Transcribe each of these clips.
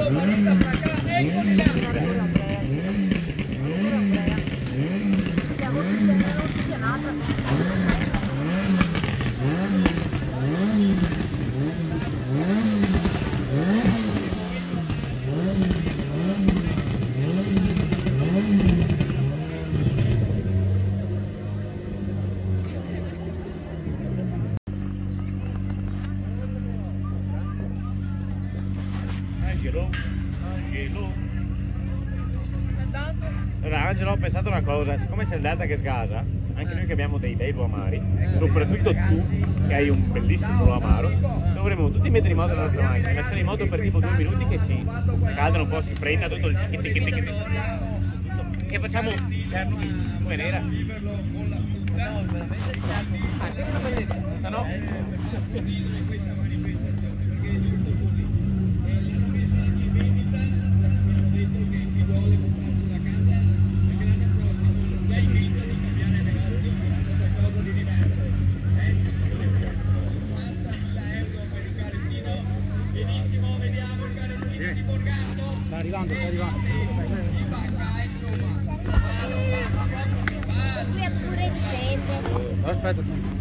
Allora Angelo, ho pensato una cosa, siccome sei andata che sgasa, anche noi che abbiamo dei bei amari, soprattutto tu che hai un bellissimo amaro, dovremmo tutti mettere in moto la nostra macchina, lasciare in moto per tipo 2 minuti che si scaldano un po', si frena tutto il tic che facciamo come nera. No. Sta arrivando. Qui è pure sete. Aspetta.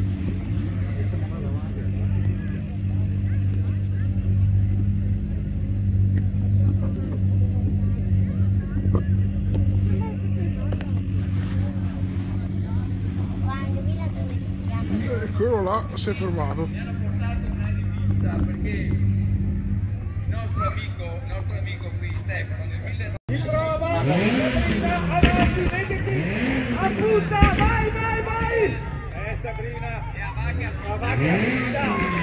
Quello là si è fermato. Mi hanno portato un anno in vista perché il nostro amico qui Stefano nel 1900 si prova avanti, mettiti appunta, vai Sabrina e a vacca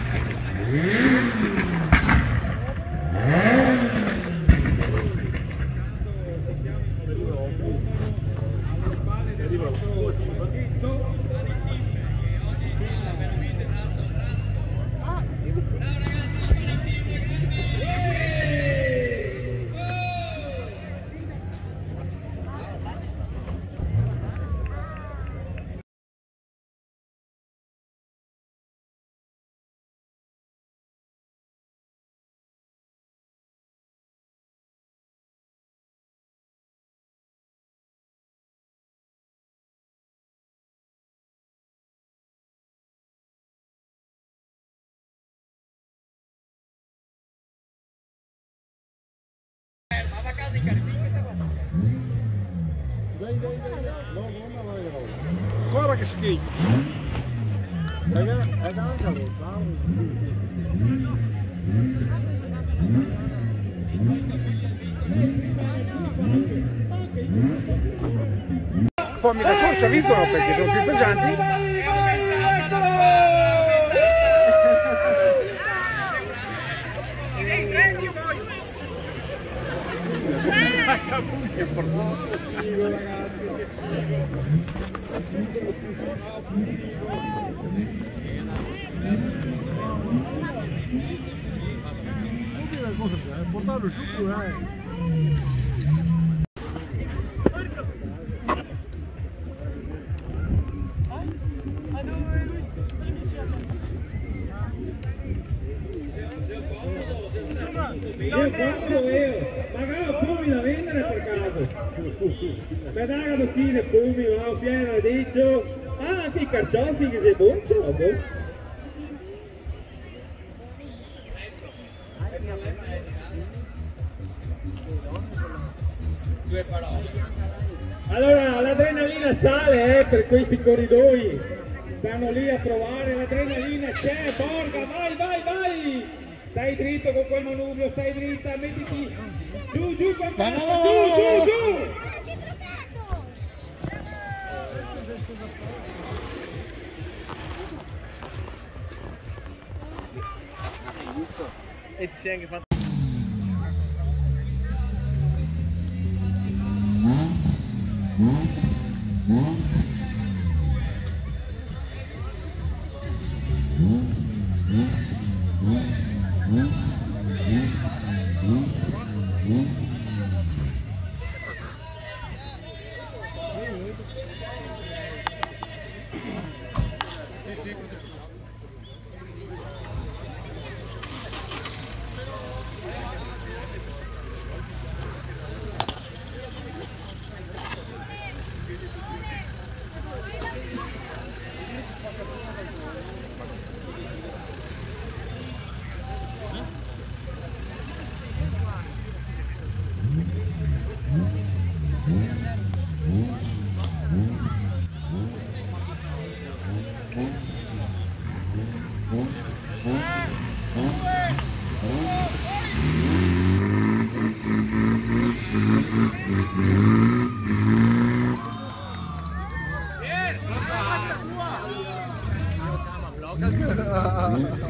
ma va a casa in carpino questa cosa. Dai, no, non vai roba. Guarda che schifo. È Angelo, poi mi da corsa vincono perché sono più pesanti. Portarlo su, Io compro magari fumi da vendere per caso. Pedagga bottiglie fumi, va pieno dicio. Ah, anche i carciofi che sei buono, boh. Due parole. Allora l'adrenalina sale per questi corridoi. Stanno lì a provare, l'adrenalina c'è, Borga, vai! Stai dritto con quel manubrio, stai dritta, mettiti giù, papà, giù! E ti sei anche fatto.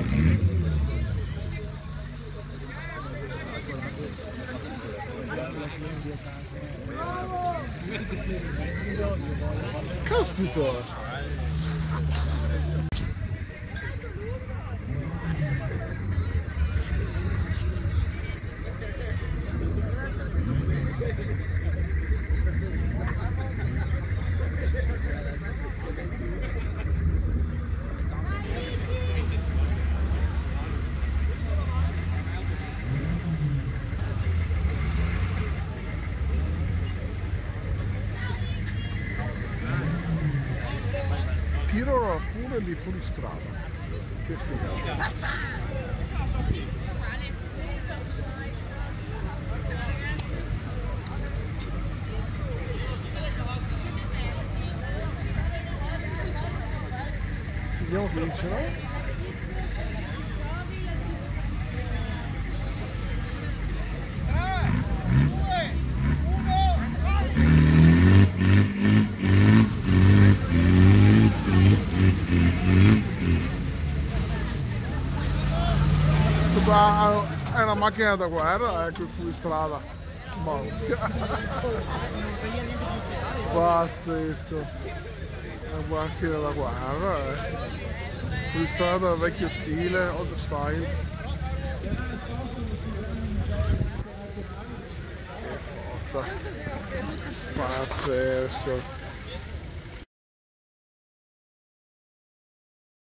Caspita! Tiro la furia di fuoristrada. Che figata. Vediamo che vincerà. È una macchina da guerra, qui fuori strada. Pazzesco. È una macchina da guerra, fuori strada vecchio stile, old style. Che forza. Pazzesco.